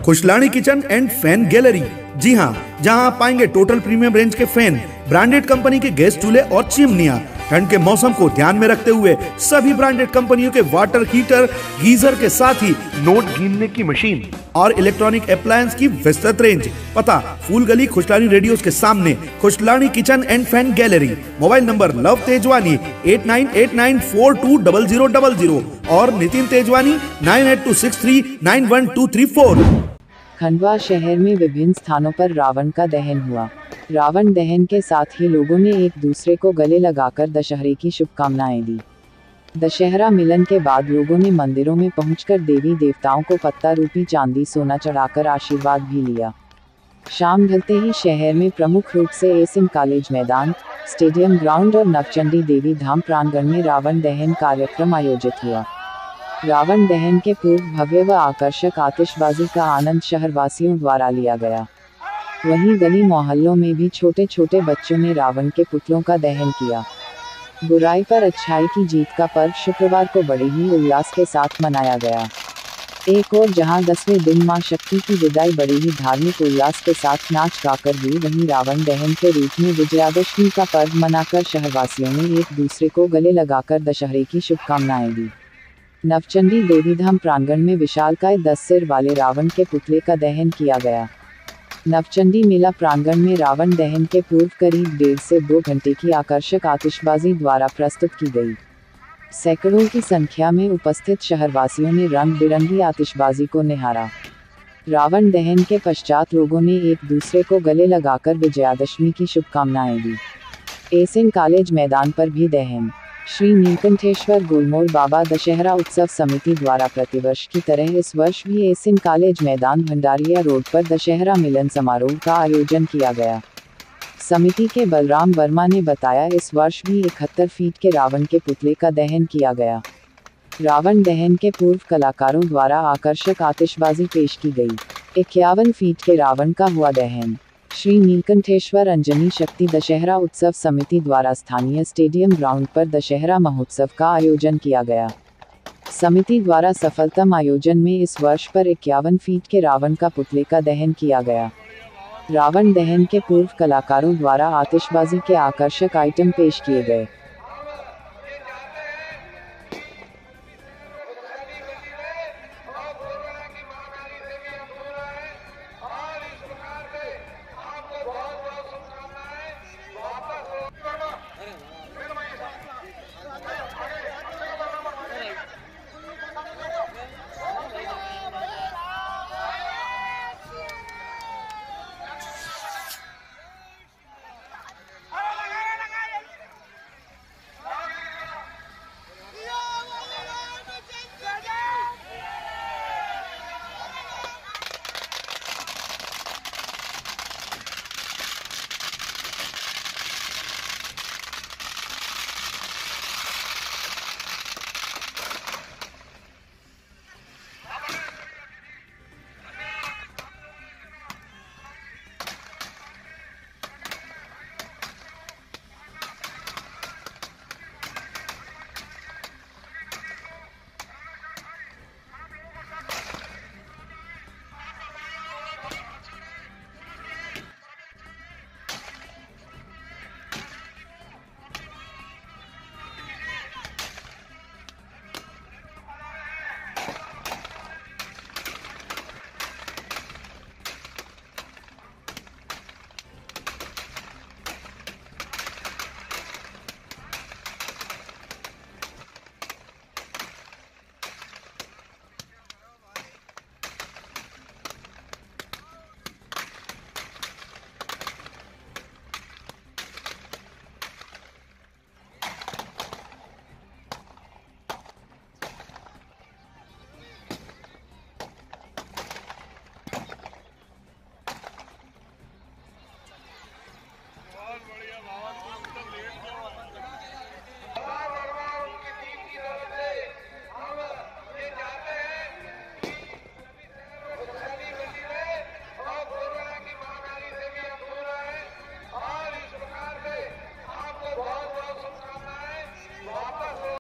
Khushlani kitchen and fan gallery. जी हाँ, जहाँ आप पाएंगे टोटल प्रीमियम रेंज के फैन, ब्रांडेड कंपनी के गैस चूल्हे और चिमनियाँ। ठंड के मौसम को ध्यान में रखते हुए सभी ब्रांडेड कंपनियों के वाटर हीटर, गीजर के साथ ही नोट गिनने की मशीन और इलेक्ट्रॉनिक अप्लायंस की विस्तृत रेंज। पता फूल गली खुशलानी रेडियोस के सामने, Khushlani kitchen and fan gallery. Mobile number Lav Tejwani 8989420000 और नितिन तेजवानी 9826391234। खंडवा शहर में विभिन्न स्थानों पर रावण का दहन हुआ। रावण दहन के साथ ही लोगों ने एक दूसरे को गले लगाकर दशहरे की शुभकामनाएं दी। दशहरा मिलन के बाद लोगों ने मंदिरों में पहुंचकर देवी देवताओं को पत्ता रूपी चांदी सोना चढ़ाकर आशीर्वाद भी लिया। शाम ढलते ही शहर में प्रमुख रूप से एसएन कॉलेज मैदान, स्टेडियम ग्राउंड और नवचंडी देवी धाम प्रांगण में रावण दहन कार्यक्रम आयोजित हुआ। रावण दहन के पूर्व भव्य व आकर्षक आतिशबाजी का आनंद शहरवासियों द्वारा लिया गया। वहीं गली मोहल्लों में भी छोटे छोटे बच्चों ने रावण के पुतलों का दहन किया। बुराई पर अच्छाई की जीत का पर्व शुक्रवार को बड़े ही उल्लास के साथ मनाया गया। एक और जहां 10वें दिन मां शक्ति की विदाई बड़े ही धार्मिक उल्लास के साथ नाच गाकर हुई, वहीं रावण दहन के रूप में विजयादशमी का पर्व मनाकर शहरवासियों ने एक दूसरे को गले लगाकर दशहरे की शुभकामनाएं दी। नवचंडी देवीधाम प्रांगण में विशालकाय 10 सिर वाले रावण के पुतले का दहन किया गया। नवचंडी मेला प्रांगण में रावण दहन के पूर्व करीब 1.5 से 2 घंटे की आकर्षक आतिशबाजी द्वारा प्रस्तुत की गई। सैकड़ों की संख्या में उपस्थित शहरवासियों ने रंग बिरंगी आतिशबाजी को निहारा। रावण दहन के पश्चात लोगों ने एक दूसरे को गले लगाकर विजयादशमी की शुभकामनाएं दी। एसएन कॉलेज मैदान पर भी दहन। श्री नीलकंठेश्वर गुलमोल बाबा दशहरा उत्सव समिति द्वारा प्रतिवर्ष की तरह इस वर्ष भी एसएन कॉलेज मैदान भंडारिया रोड पर दशहरा मिलन समारोह का आयोजन किया गया। समिति के बलराम वर्मा ने बताया, इस वर्ष भी 71 फीट के रावण के पुतले का दहन किया गया। रावण दहन के पूर्व कलाकारों द्वारा आकर्षक आतिशबाजी पेश की गई। 51 फीट के रावण का हुआ दहन। श्री नीलकंठेश्वर अंजनी शक्ति दशहरा उत्सव समिति द्वारा स्थानीय स्टेडियम ग्राउंड पर दशहरा महोत्सव का आयोजन किया गया। समिति द्वारा सफलतम आयोजन में इस वर्ष पर 51 फीट के रावण का पुतले का दहन किया गया। रावण दहन के पूर्व कलाकारों द्वारा आतिशबाजी के आकर्षक आइटम पेश किए गए।